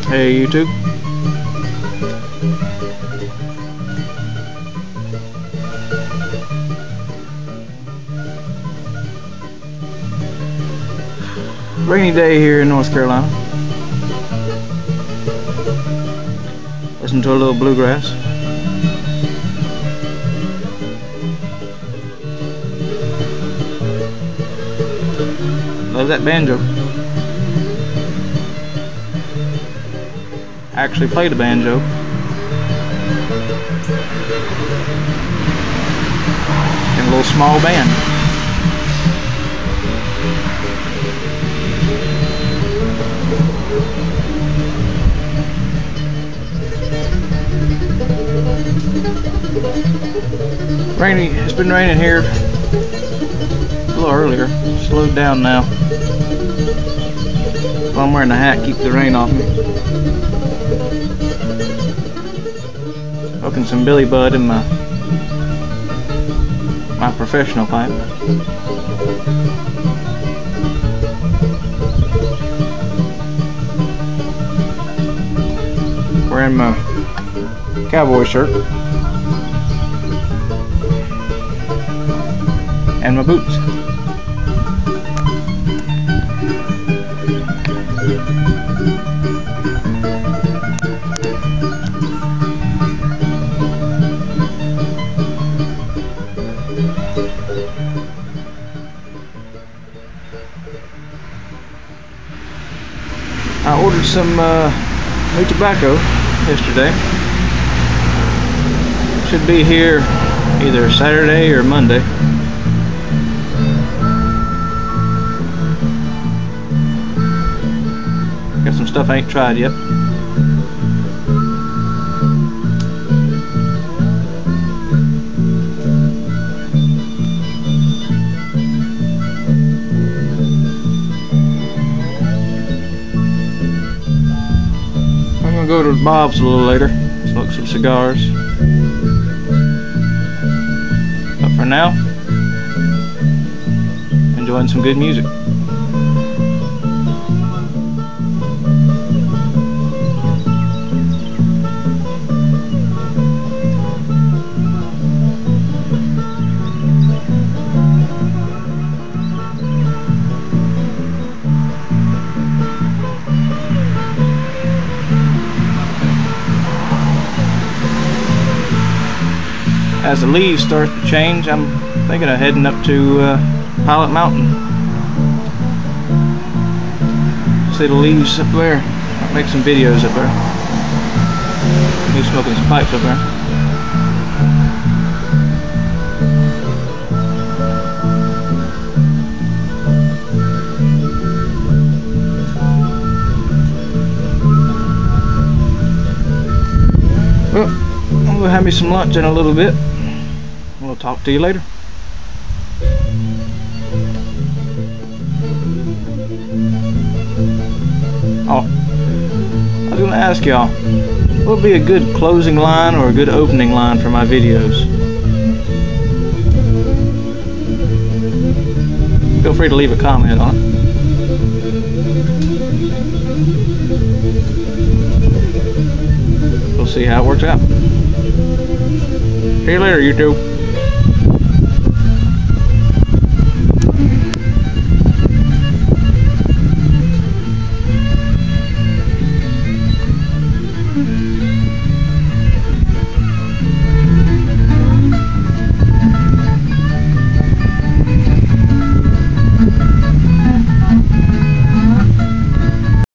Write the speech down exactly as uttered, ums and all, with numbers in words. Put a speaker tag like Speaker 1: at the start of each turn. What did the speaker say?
Speaker 1: Hey YouTube. Rainy day here in North Carolina. Listen to a little bluegrass. Love that banjo. Actually played a banjo. In a little small band. Rainy, it's been raining here a little earlier. Slowed down now. So I'm wearing a hat, keep the rain off me. Smoking some Billy Bud in my my professional pipe. Wearing my cowboy shirt and my boots. I ordered some uh, new tobacco yesterday. Should be here either Saturday or Monday. Got some stuff I ain't tried yet. I'm gonna go to Bob's a little later, smoke some cigars. But for now, enjoying some good music. As the leaves start to change, I'm thinking of heading up to uh, Pilot Mountain. See the leaves up there. I'll make some videos up there. Me smoking some pipes up there. Well, I'm gonna have me some lunch in a little bit. We'll talk to you later. Oh, I was going to ask y'all, what would be a good closing line or a good opening line for my videos? Feel free to leave a comment on it. We'll see how it works out. See you later, YouTube.